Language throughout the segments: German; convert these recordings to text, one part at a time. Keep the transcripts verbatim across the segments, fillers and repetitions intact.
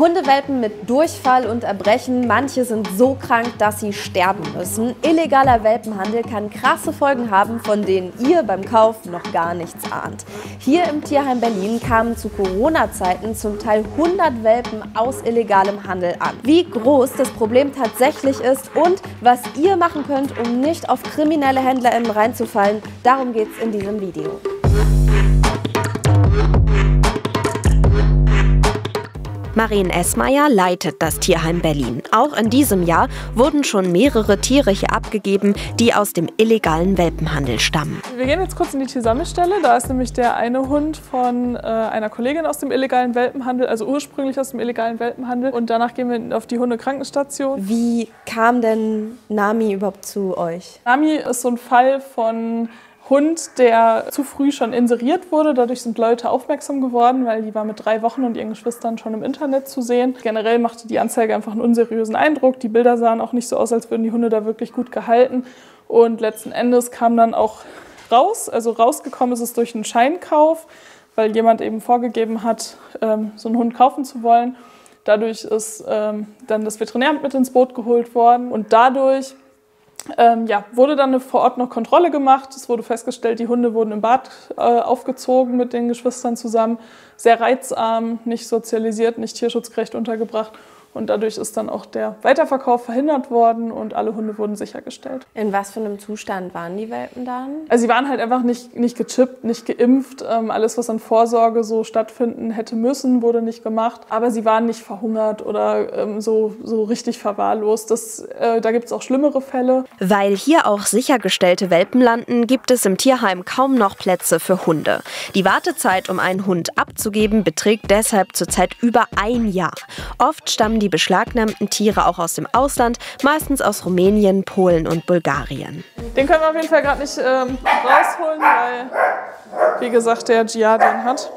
Hundewelpen mit Durchfall und Erbrechen, manche sind so krank, dass sie sterben müssen. Illegaler Welpenhandel kann krasse Folgen haben, von denen ihr beim Kauf noch gar nichts ahnt. Hier im Tierheim Berlin kamen zu Corona-Zeiten zum Teil hundert Welpen aus illegalem Handel an. Wie groß das Problem tatsächlich ist und was ihr machen könnt, um nicht auf kriminelle HändlerInnen reinzufallen, darum geht's in diesem Video. Marien Esmayer leitet das Tierheim Berlin. Auch in diesem Jahr wurden schon mehrere Tiere hier abgegeben, die aus dem illegalen Welpenhandel stammen. Wir gehen jetzt kurz in die Tiersammelstelle. Da ist nämlich der eine Hund von äh, einer Kollegin aus dem illegalen Welpenhandel, also ursprünglich aus dem illegalen Welpenhandel. Und danach gehen wir auf die Hundekrankensstation. Wie kam denn Nami überhaupt zu euch? Nami ist so ein Fall von Hund, der zu früh schon inseriert wurde. Dadurch sind Leute aufmerksam geworden, weil die war mit drei Wochen und ihren Geschwistern schon im Internet zu sehen. Generell machte die Anzeige einfach einen unseriösen Eindruck. Die Bilder sahen auch nicht so aus, als würden die Hunde da wirklich gut gehalten. Und letzten Endes kam dann auch raus, also rausgekommen ist es durch einen Scheinkauf, weil jemand eben vorgegeben hat, ähm, so einen Hund kaufen zu wollen. Dadurch ist ähm, dann das Veterinäramt mit ins Boot geholt worden und dadurch Ähm, ja, wurde dann eine vor Ort noch Kontrolle gemacht. Es wurde festgestellt, die Hunde wurden im Bad äh, aufgezogen mit den Geschwistern zusammen. Sehr reizarm, nicht sozialisiert, nicht tierschutzgerecht untergebracht. Und dadurch ist dann auch der Weiterverkauf verhindert worden und alle Hunde wurden sichergestellt. In was für einem Zustand waren die Welpen dann? Also sie waren halt einfach nicht, nicht gechippt, nicht geimpft. Ähm, alles, was an Vorsorge so stattfinden hätte müssen, wurde nicht gemacht. Aber sie waren nicht verhungert oder ähm, so, so richtig verwahrlost. Das, äh, da gibt es auch schlimmere Fälle. Weil hier auch sichergestellte Welpen landen, gibt es im Tierheim kaum noch Plätze für Hunde. Die Wartezeit, um einen Hund abzugeben, beträgt deshalb zurzeit über ein Jahr. Oft stammen die beschlagnahmten Tiere auch aus dem Ausland, meistens aus Rumänien, Polen und Bulgarien. Den können wir auf jeden Fall gerade nicht ähm, rausholen, weil, wie gesagt, der Gia den hat.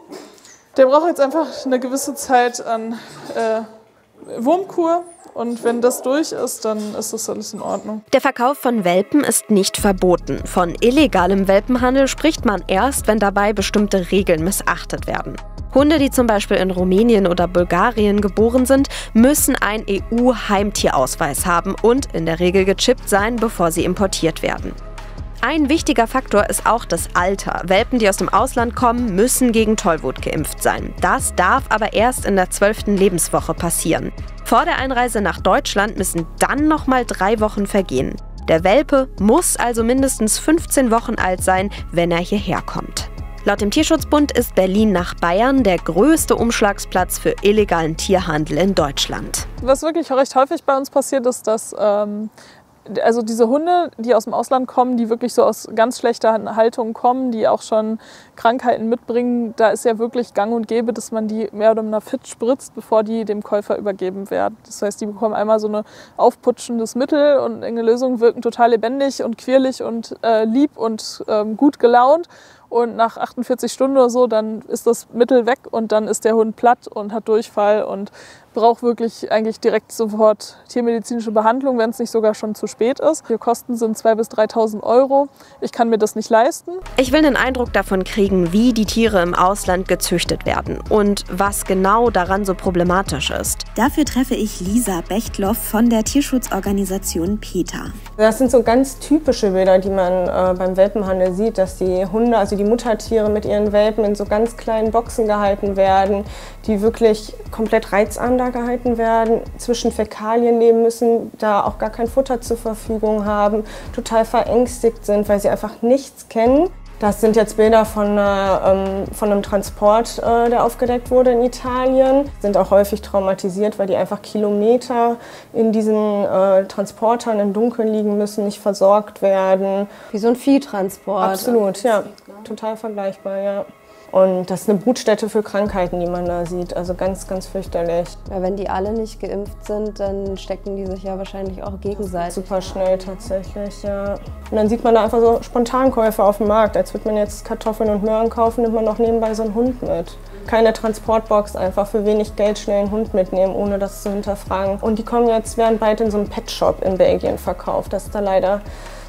Der braucht jetzt einfach eine gewisse Zeit an äh, Wurmkur. Und wenn das durch ist, dann ist das alles in Ordnung. Der Verkauf von Welpen ist nicht verboten. Von illegalem Welpenhandel spricht man erst, wenn dabei bestimmte Regeln missachtet werden. Hunde, die zum Beispiel in Rumänien oder Bulgarien geboren sind, müssen einen E U-Heimtierausweis haben und in der Regel gechippt sein, bevor sie importiert werden. Ein wichtiger Faktor ist auch das Alter. Welpen, die aus dem Ausland kommen, müssen gegen Tollwut geimpft sein. Das darf aber erst in der zwölften Lebenswoche passieren. Vor der Einreise nach Deutschland müssen dann nochmal drei Wochen vergehen. Der Welpe muss also mindestens fünfzehn Wochen alt sein, wenn er hierher kommt. Laut dem Tierschutzbund ist Berlin nach Bayern der größte Umschlagsplatz für illegalen Tierhandel in Deutschland. Was wirklich recht häufig bei uns passiert ist, dass ähm, also diese Hunde, die aus dem Ausland kommen, die wirklich so aus ganz schlechter Haltung kommen, die auch schon Krankheiten mitbringen, da ist ja wirklich gang und gäbe, dass man die mehr oder minder fit spritzt, bevor die dem Käufer übergeben werden. Das heißt, die bekommen einmal so ein aufputschendes Mittel und eine Lösung, wirken total lebendig und quirlig und äh, lieb und ähm, gut gelaunt. Und nach achtundvierzig Stunden oder so, dann ist das Mittel weg und dann ist der Hund platt und hat Durchfall und braucht wirklich eigentlich direkt sofort tiermedizinische Behandlung, wenn es nicht sogar schon zu spät ist. Die Kosten sind zweitausend bis dreitausend Euro. Ich kann mir das nicht leisten. Ich will einen Eindruck davon kriegen, wie die Tiere im Ausland gezüchtet werden und was genau daran so problematisch ist. Dafür treffe ich Lisa Bechtloff von der Tierschutzorganisation PETA. Das sind so ganz typische Bilder, die man äh, beim Welpenhandel sieht, dass die Hunde, also die Muttertiere mit ihren Welpen in so ganz kleinen Boxen gehalten werden, die wirklich komplett reizarm da gehalten werden, zwischen Fäkalien leben müssen, da auch gar kein Futter zur Verfügung haben, total verängstigt sind, weil sie einfach nichts kennen. Das sind jetzt Bilder von, äh, von einem Transport, äh, der aufgedeckt wurde in Italien. Sind auch häufig traumatisiert, weil die einfach Kilometer in diesen äh, Transportern im Dunkeln liegen müssen, nicht versorgt werden. Wie so ein Viehtransport. Absolut, ja. Total vergleichbar, ja. Und das ist eine Brutstätte für Krankheiten, die man da sieht. Also ganz, ganz fürchterlich. Ja, wenn die alle nicht geimpft sind, dann stecken die sich ja wahrscheinlich auch gegenseitig. Super schnell tatsächlich, ja. Und dann sieht man da einfach so Spontankäufe auf dem Markt. Als würde man jetzt Kartoffeln und Möhren kaufen, nimmt man noch nebenbei so einen Hund mit. Keine Transportbox, einfach für wenig Geld schnell einen Hund mitnehmen, ohne das zu hinterfragen. Und die kommen jetzt, werden bald in so einem Petshop in Belgien verkauft. Das ist da leider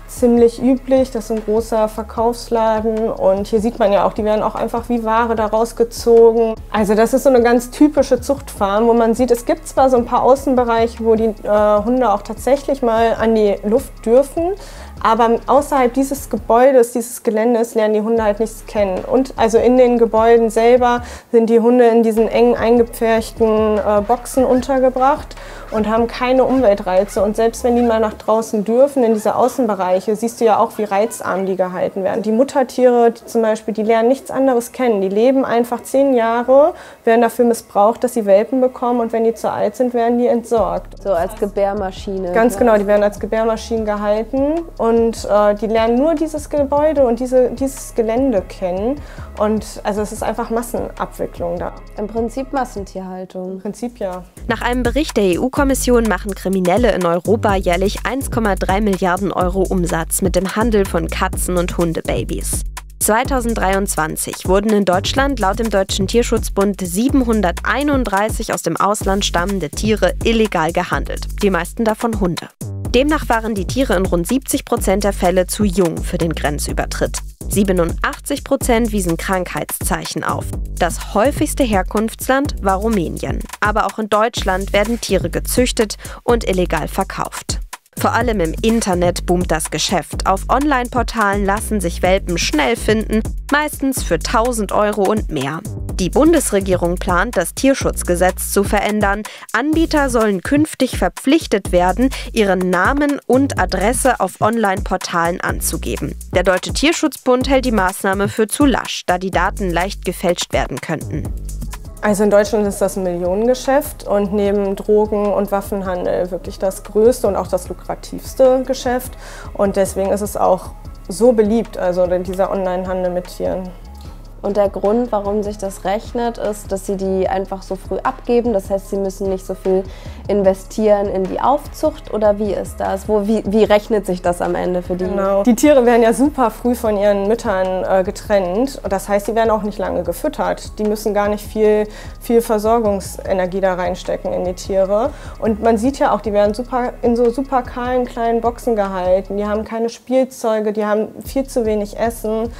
ziemlich üblich. Das ist ein großer Verkaufsladen und hier sieht man ja auch, die werden auch einfach wie Ware da rausgezogen. Also das ist so eine ganz typische Zuchtfarm, wo man sieht, es gibt zwar so ein paar Außenbereiche, wo die äh, Hunde auch tatsächlich mal an die Luft dürfen, aber außerhalb dieses Gebäudes, dieses Geländes lernen die Hunde halt nichts kennen. Und also in den Gebäuden selber sind die Hunde in diesen eng eingepferchten äh, Boxen untergebracht und haben keine Umweltreize. Und selbst wenn die mal nach draußen dürfen, in diese Außenbereiche, siehst du ja auch, wie reizarm die gehalten werden. Die Muttertiere die zum Beispiel, die lernen nichts anderes kennen. Die leben einfach zehn Jahre, werden dafür missbraucht, dass sie Welpen bekommen und wenn die zu alt sind, werden die entsorgt. So als Gebärmaschine. Ganz ja. genau, die werden als Gebärmaschinen gehalten. Und äh, die lernen nur dieses Gebäude und diese, dieses Gelände kennen. Und also es ist einfach Massenabwicklung da. Im Prinzip Massentierhaltung. Im Prinzip ja. Nach einem Bericht der E U-Kommission machen Kriminelle in Europa jährlich eins Komma drei Milliarden Euro Umsatz mit dem Handel von Katzen- und Hundebabys. zweitausenddreiundzwanzig wurden in Deutschland laut dem Deutschen Tierschutzbund siebenhunderteinunddreißig aus dem Ausland stammende Tiere illegal gehandelt, die meisten davon Hunde. Demnach waren die Tiere in rund siebzig Prozent der Fälle zu jung für den Grenzübertritt. siebenundachtzig Prozent wiesen Krankheitszeichen auf. Das häufigste Herkunftsland war Rumänien. Aber auch in Deutschland werden Tiere gezüchtet und illegal verkauft. Vor allem im Internet boomt das Geschäft. Auf Online-Portalen lassen sich Welpen schnell finden, meistens für tausend Euro und mehr. Die Bundesregierung plant, das Tierschutzgesetz zu verändern. Anbieter sollen künftig verpflichtet werden, ihren Namen und Adresse auf Online-Portalen anzugeben. Der Deutsche Tierschutzbund hält die Maßnahme für zu lasch, da die Daten leicht gefälscht werden könnten. Also in Deutschland ist das ein Millionengeschäft und neben Drogen- und Waffenhandel wirklich das größte und auch das lukrativste Geschäft. Und deswegen ist es auch so beliebt, also dieser Online-Handel mit Tieren. Und der Grund, warum sich das rechnet, ist, dass sie die einfach so früh abgeben. Das heißt, sie müssen nicht so viel investieren in die Aufzucht. Oder wie ist das? Wo, wie, wie rechnet sich das am Ende für die? Genau. Die Tiere werden ja super früh von ihren Müttern äh, getrennt. Das heißt, die werden auch nicht lange gefüttert. Die müssen gar nicht viel, viel Versorgungsenergie da reinstecken in die Tiere. Und man sieht ja auch, die werden super, in so super kahlen kleinen Boxen gehalten. Die haben keine Spielzeuge, die haben viel zu wenig Essen.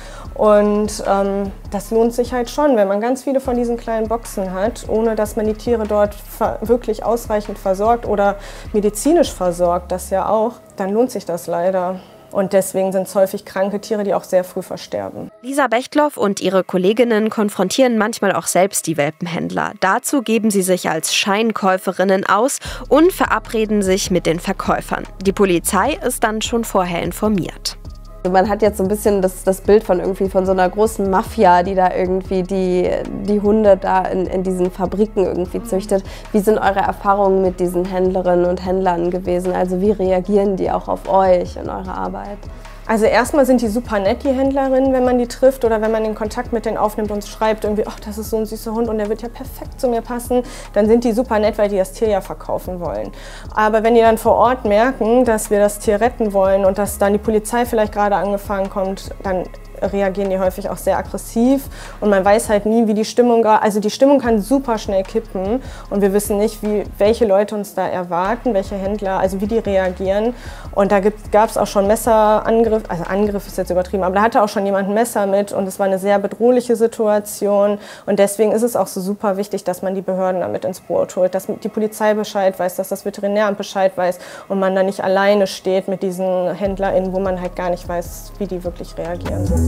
Und ähm, das lohnt sich halt schon, wenn man ganz viele von diesen kleinen Boxen hat, ohne dass man die Tiere dort wirklich ausreichend versorgt oder medizinisch versorgt, das ja auch, dann lohnt sich das leider. Und deswegen sind es häufig kranke Tiere, die auch sehr früh versterben. Lisa Bechtloff und ihre Kolleginnen konfrontieren manchmal auch selbst die Welpenhändler. Dazu geben sie sich als Scheinkäuferinnen aus und verabreden sich mit den Verkäufern. Die Polizei ist dann schon vorher informiert. Man hat jetzt so ein bisschen das, das Bild von irgendwie von so einer großen Mafia, die da irgendwie die, die Hunde da in, in diesen Fabriken irgendwie züchtet. Wie sind eure Erfahrungen mit diesen Händlerinnen und Händlern gewesen? Also wie reagieren die auch auf euch und eure Arbeit? Also erstmal sind die super nett, die Händlerinnen, wenn man die trifft oder wenn man den Kontakt mit denen aufnimmt und schreibt irgendwie, ach, das ist so ein süßer Hund und der wird ja perfekt zu mir passen, dann sind die super nett, weil die das Tier ja verkaufen wollen. Aber wenn die dann vor Ort merken, dass wir das Tier retten wollen und dass dann die Polizei vielleicht gerade angefahren kommt, dann reagieren die häufig auch sehr aggressiv und man weiß halt nie, wie die Stimmung, also die Stimmung kann super schnell kippen und wir wissen nicht, wie, welche Leute uns da erwarten, welche Händler, also wie die reagieren und da gab es auch schon Messerangriff, also Angriff ist jetzt übertrieben, aber da hatte auch schon jemand ein Messer mit und es war eine sehr bedrohliche Situation und deswegen ist es auch so super wichtig, dass man die Behörden damit ins Boot holt, dass die Polizei Bescheid weiß, dass das Veterinäramt Bescheid weiß und man da nicht alleine steht mit diesen HändlerInnen, wo man halt gar nicht weiß, wie die wirklich reagieren.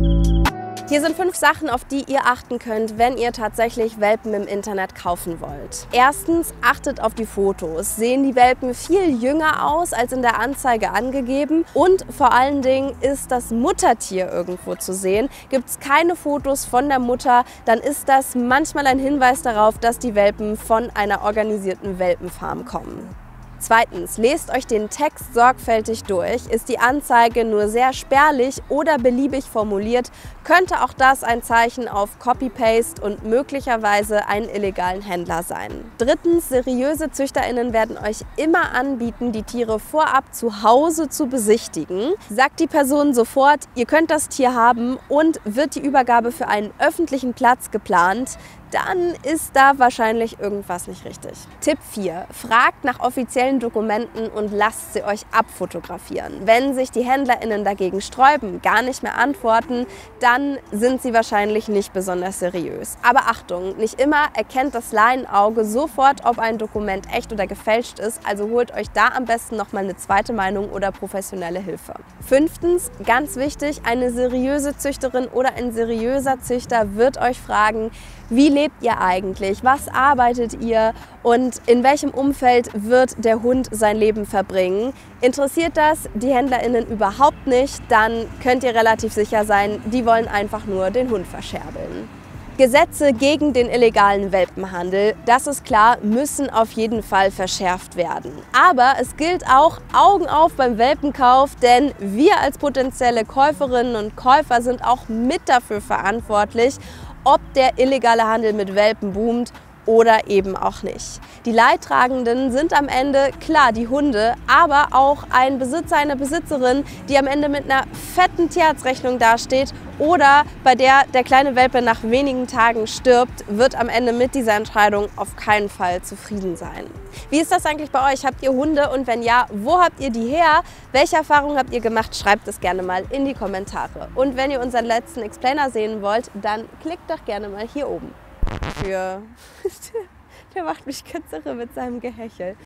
Hier sind fünf Sachen, auf die ihr achten könnt, wenn ihr tatsächlich Welpen im Internet kaufen wollt. Erstens, achtet auf die Fotos. Sehen die Welpen viel jünger aus als in der Anzeige angegeben? Und vor allen Dingen, ist das Muttertier irgendwo zu sehen? Gibt es keine Fotos von der Mutter, dann ist das manchmal ein Hinweis darauf, dass die Welpen von einer organisierten Welpenfarm kommen. Zweitens, lest euch den Text sorgfältig durch. Ist die Anzeige nur sehr spärlich oder beliebig formuliert, könnte auch das ein Zeichen auf Copy-Paste und möglicherweise einen illegalen Händler sein. Drittens, seriöse ZüchterInnen werden euch immer anbieten, die Tiere vorab zu Hause zu besichtigen. Sagt die Person sofort, ihr könnt das Tier haben und wird die Übergabe für einen öffentlichen Platz geplant, dann ist da wahrscheinlich irgendwas nicht richtig. Tipp vier. Fragt nach offiziellen Dokumenten und lasst sie euch abfotografieren. Wenn sich die HändlerInnen dagegen sträuben, gar nicht mehr antworten, dann sind sie wahrscheinlich nicht besonders seriös. Aber Achtung, nicht immer erkennt das Laienauge sofort, ob ein Dokument echt oder gefälscht ist, also holt euch da am besten nochmal eine zweite Meinung oder professionelle Hilfe. Fünftens, ganz wichtig, eine seriöse Züchterin oder ein seriöser Züchter wird euch fragen, wie lebt ihr eigentlich, was arbeitet ihr und in welchem Umfeld wird der Hund sein Leben verbringen. Interessiert das die HändlerInnen überhaupt nicht, dann könnt ihr relativ sicher sein, die wollen einfach nur den Hund verscherbeln. Gesetze gegen den illegalen Welpenhandel, das ist klar, müssen auf jeden Fall verschärft werden. Aber es gilt auch Augen auf beim Welpenkauf, denn wir als potenzielle Käuferinnen und Käufer sind auch mit dafür verantwortlich, ob der illegale Handel mit Welpen boomt oder eben auch nicht. Die Leidtragenden sind am Ende, klar, die Hunde, aber auch ein Besitzer, eine Besitzerin, die am Ende mit einer fetten Tierarztrechnung dasteht oder bei der der kleine Welpe nach wenigen Tagen stirbt, wird am Ende mit dieser Entscheidung auf keinen Fall zufrieden sein. Wie ist das eigentlich bei euch? Habt ihr Hunde und wenn ja, wo habt ihr die her? Welche Erfahrungen habt ihr gemacht? Schreibt es gerne mal in die Kommentare. Und wenn ihr unseren letzten Explainer sehen wollt, dann klickt doch gerne mal hier oben. Für der macht mich ganz irre mit seinem Gehechel.